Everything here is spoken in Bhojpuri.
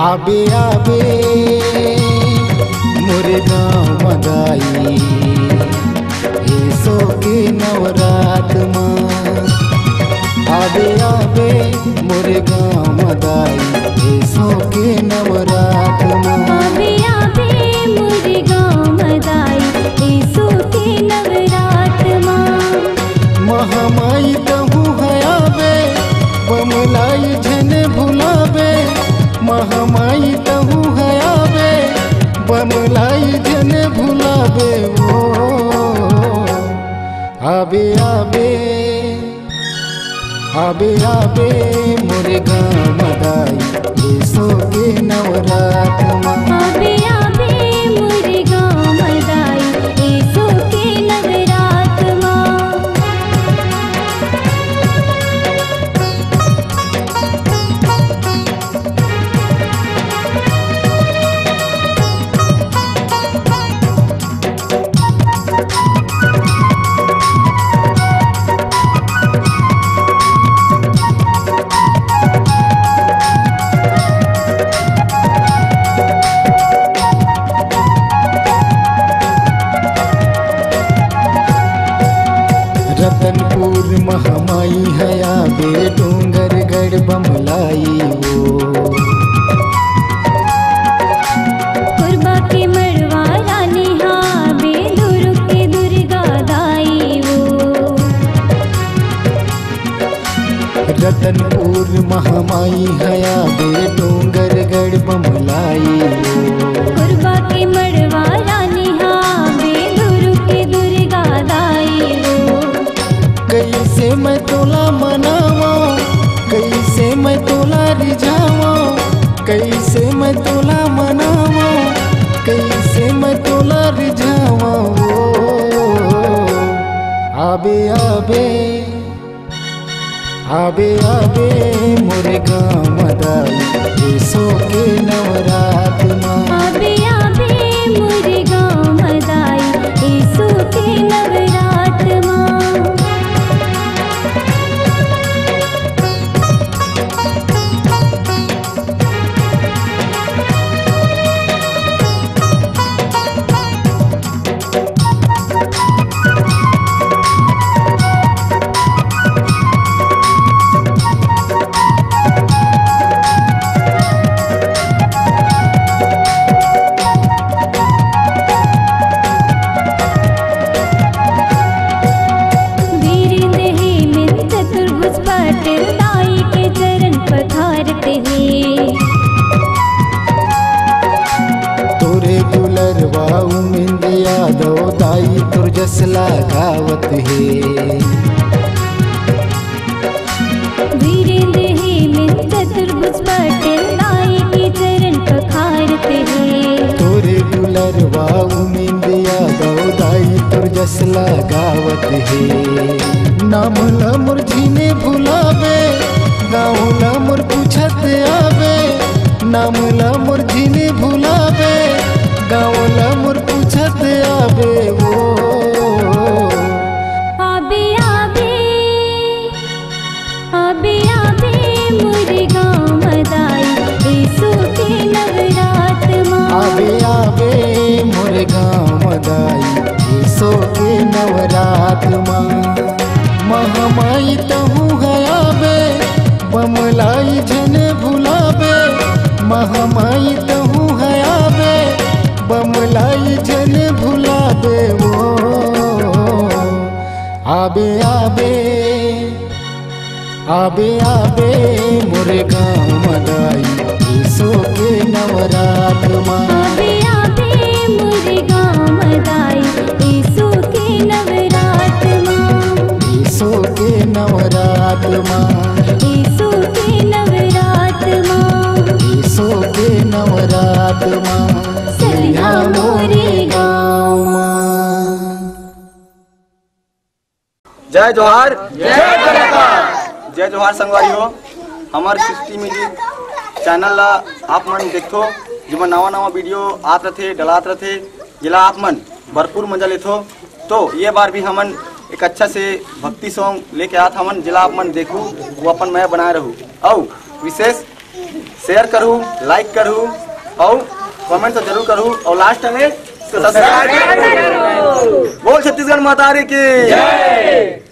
आबे आबे मोरे गाँव मदाई सो के नवरात माँ। आबे आबे मोरे गाँव मदाई सो के नवरात माँ। आबे आबे मोरे गाँव मदाई सो के नवरात माँ। महामाई तहु है आबे बमलाई झन भुलाबे। महामाई तहु है आबे बमलाई झन भुलाबे। ओ आबे आबे आबे आबे मोरे गाँव मदाई सो के नवरात माँ। आबे आबे मोरे गाँव मदाई सो के नवरात माँ। रतनपुर महामाई है आबे डूंगरगढ़ बमलाई वो। कुरबा के मड़वा रानी हाँ बेलूर के दुर्गा दाई वो। रतनपुर महामाई है आबे डूंगरगढ़ बमलाई वो। कुरबा के मड़वा रानी हाँ बेलूर के दुर्गा दाई वो। कैसे मैं तोला मनावा कैसे मैं तोला रिझावा। कैसे मैं तोला मनावा कैसे मैं तोला रिझावा। आबे आबे आबे आबे मोरे गाँव मदाई सो के नवरात माँ। आबे आबे मोरे गाँव मदाई सो के नवरात माँ। दाई तुर जसला गावत है। वीरेंद्र है मिंत तुरबुज पटेल दाई के चरण पखारते हैं। तोरे दुलरवा उमिंद यादव दाई तुर जसला गावत है। नाम ला मोर झीने भुलावे गाँव ला मोर पूछत आवे। नाम ला मोर झीने भुलावे गाँव ला मोर पूछत आवे। वो आबे आबे आबे आबे मोरे गाँव मदाई सो के नवरात माँ। आबे आबे मोरे गाँव मदाई सो के नवरात माँ। महामाई तहु है आबे बमलाई झन भुलाबे। महामाई तहु है आबे बमलाई झन भुलाबे। वो आबे आबे आबे आबे मोरे गाँव मदाई सो के नवरात माँ। आबे आबे मोरे गाँव मदाई सो के नवरात माँ। सो के नवरात माँ। सो के नवरात माँ। सो के नवरात माँ। सलिया मोरे गाँव माँ। जय जोहार जय जोहार संगवारी हो। हमार सृष्टि म्यूजिक चैनल ला आप मन देखो जो नवा नवा वीडियो आत रथे डलात रथे जिला आप मन भरपूर मजा लेथो। तो ये बार भी हमन एक अच्छा से भक्ति सॉन्ग लेके आत हमन जिला आप मन देखू वो अपन मैं बनाए रहूँ और विशेष शेयर करूँ, लाइक करूँ और कमेंट तो जरूर करूँ और लास्ट में सब्सक्राइब। बोल छत्तीसगढ़ माता की जय।